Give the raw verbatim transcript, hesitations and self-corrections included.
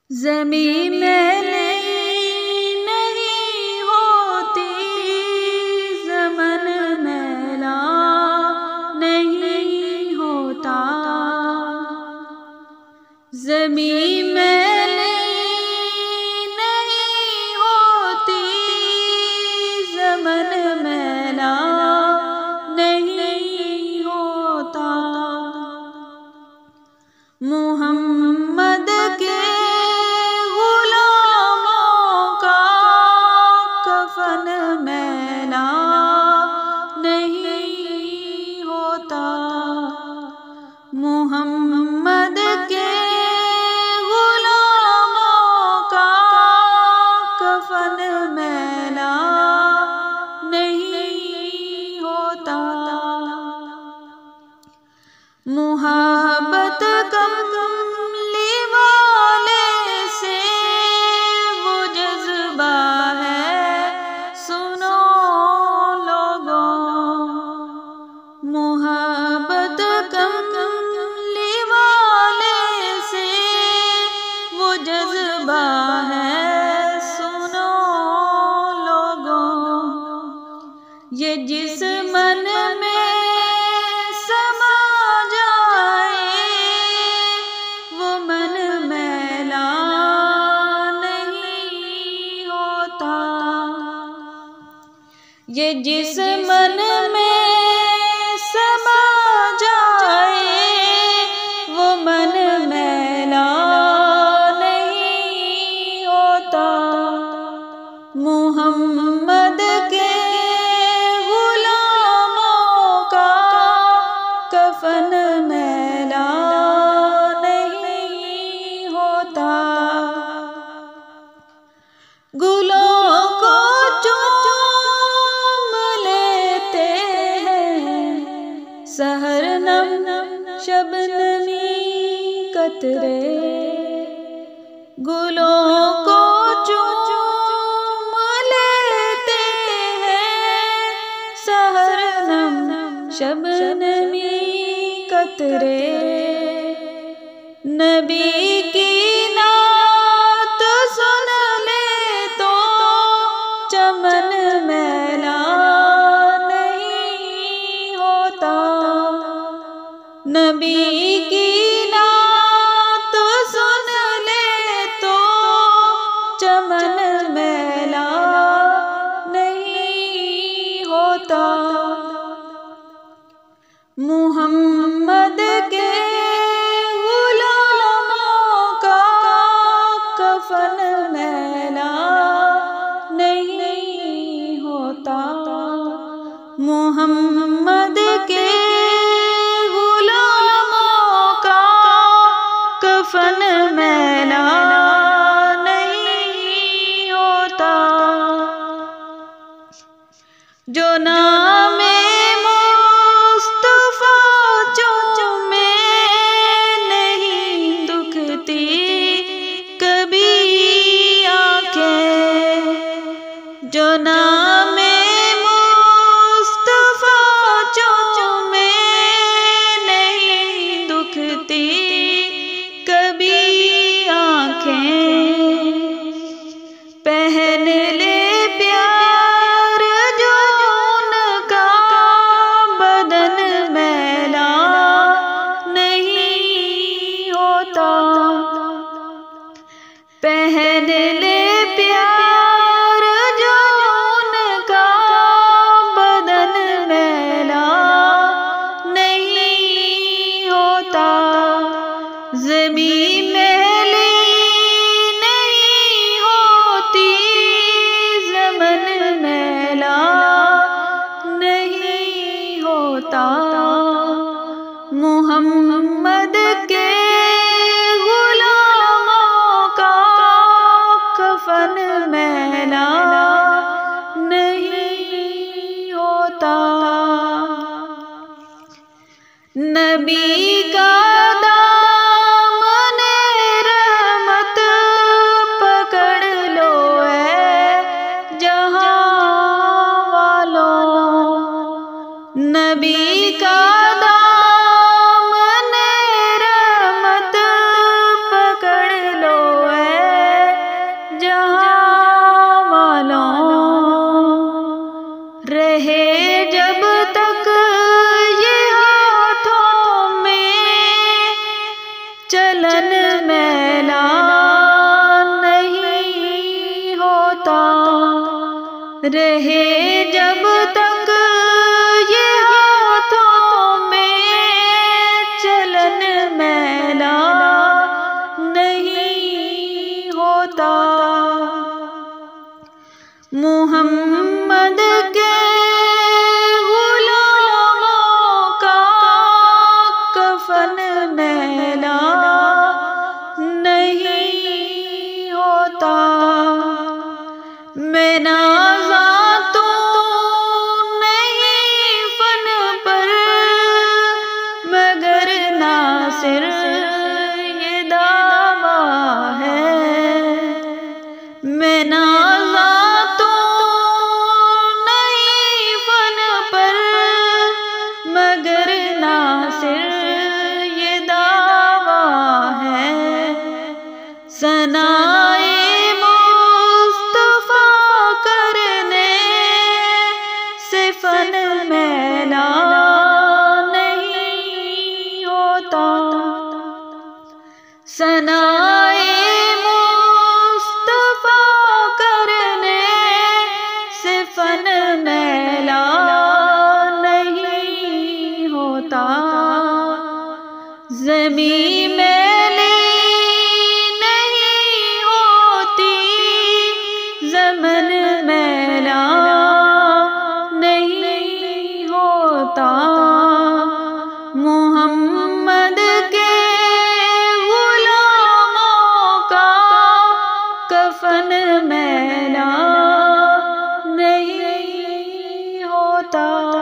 زمین میلی نہیں ہوتی، زمن میلا نہیں ہوتا، زمین میلی نہیں ہوتی، زمن میلا نہیں ہوتا، محمد کے میلا نہیں ہوتا، محمد کے غلاموں کا کفن میلا نہیں ہوتا، محبت کملی والے سے وہ جذبہ محبت کملی والے سے وہ جذبہ ہے، سنو لوگوں، یہ جس من میں سما جائے وہ من میلا نہیں ہوتا، یہ جس من میں سما جائے وہ من میلا نہیں ہوتا، محمد کے غلاموں کا کفن میلا نہیں ہوتا، گلوں کو سحر نم شبنمی قطرے، گلوں کو چوم لیتے ہیں، سحر نم شبنمی قطرے، نبی کی نعت سن لے تو چمن میلا نبی کی نعت سن لے تو چمن میلا نہیں ہوتا، محمد کے غلاموں کا کفن میلا نہیں ہوتا، محمد کے کفن میلا نہیں ہوتا، جو نام مصطفیٰ چومے نہیں دکھتی کبھی آنکھیں، جو نام مصطفیٰ چومے نہیں دکھتی پہن لے پیار جو ان کا بدن میلا نہیں ہوتا، پہن لے پیار جو ان کا بدن میلا نہیں ہوتا، زمین میلی نہیں ہوتی، زمن میلا نہیں ہوتا، محمد کے غلاموں کا رہے جب تک یہ ہاتھوں میں چلن میلا نہیں ہوتا، محمد کے غلاموں کا کفن میلا نہیں ہوتا، میں نازاں تو نہیں فن پر مگر ناصر یہ دعویٰ ہے، میں نازاں تو نہیں فن پر مگر ناصر یہ دعویٰ ہے، ثنائے فن میلا نہیں ہوتا، ثنائے مصطفیٰ کرنے سے فن میلا نہیں ہوتا، زمین میلی نہیں ہوتی، زمن میلا محمد کے غلاموں کا کفن میلا نہیں ہوتا۔